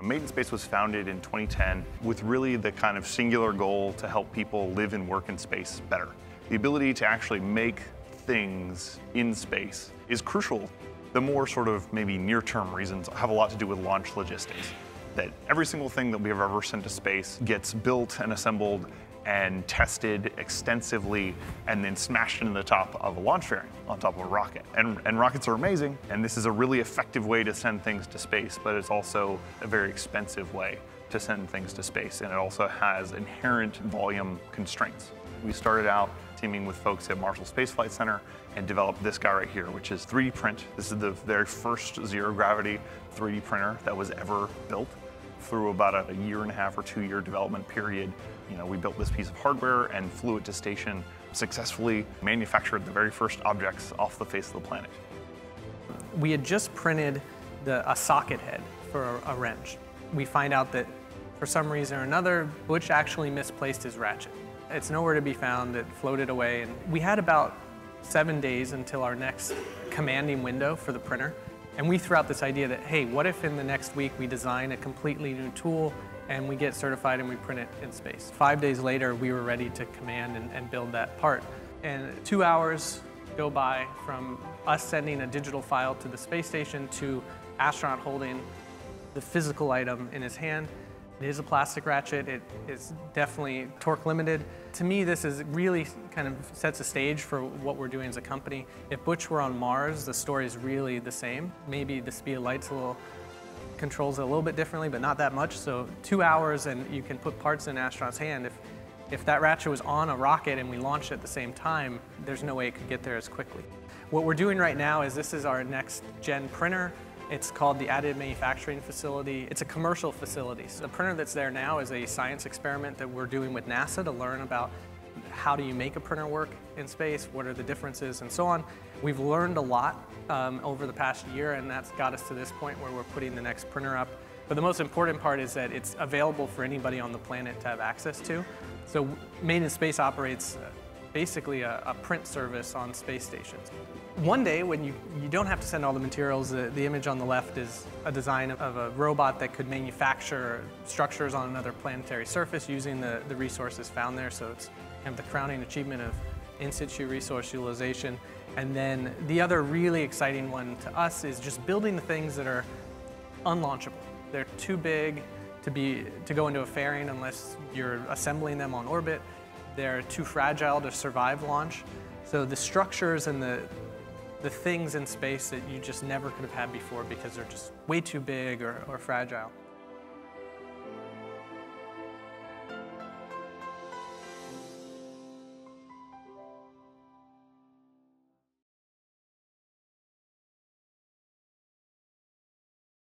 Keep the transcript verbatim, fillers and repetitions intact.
Made in Space was founded in twenty ten with really the kind of singular goal to help people live and work in space better. The ability to actually make things in space is crucial. The more sort of maybe near-term reasons have a lot to do with launch logistics. That every single thing that we have ever sent to space gets built and assembled and tested extensively and then smashed into the top of a launch fairing on top of a rocket. And, and rockets are amazing, and this is a really effective way to send things to space, but it's also a very expensive way to send things to space, and it also has inherent volume constraints. We started out teaming with folks at Marshall Space Flight Center and developed this guy right here, which is three D print. This is the very first zero gravity three D printer that was ever built. Through about a year and a half or two year development period, you know, we built this piece of hardware and flew it to station, successfully manufactured the very first objects off the face of the planet. We had just printed the, a socket head for a, a wrench. We find out that for some reason or another, Butch actually misplaced his ratchet. It's nowhere to be found, it floated away, and we had about seven days until our next commanding window for the printer. And we threw out this idea that, hey, what if in the next week we design a completely new tool and we get certified and we print it in space? Five days later, we were ready to command and, and build that part. And two hours go by from us sending a digital file to the space station to astronaut holding the physical item in his hand. It is a plastic ratchet. It is definitely torque limited. To me, this is really kind of sets a stage for what we're doing as a company. If Butch were on Mars, the story is really the same. Maybe the speed of light's a little, controls it a little bit differently, but not that much. So two hours and you can put parts in an astronaut's hand. If, if that ratchet was on a rocket and we launched it at the same time, there's no way it could get there as quickly. What we're doing right now is this is our next gen printer. It's called the Additive Manufacturing Facility. It's a commercial facility. So the printer that's there now is a science experiment that we're doing with NASA to learn about how do you make a printer work in space, what are the differences, and so on. We've learned a lot um, over the past year, and that's got us to this point where we're putting the next printer up. But the most important part is that it's available for anybody on the planet to have access to. So Made in Space operates basically a, a print service on space stations. One day, when you, you don't have to send all the materials, the, the image on the left is a design of, of a robot that could manufacture structures on another planetary surface using the, the resources found there. So it's kind of the crowning achievement of in situ resource utilization. And then the other really exciting one to us is just building the things that are unlaunchable. They're too big to, be, to go into a fairing unless you're assembling them on orbit. They're too fragile to survive launch. So the structures and the the things in space that you just never could have had before because they're just way too big or, or fragile.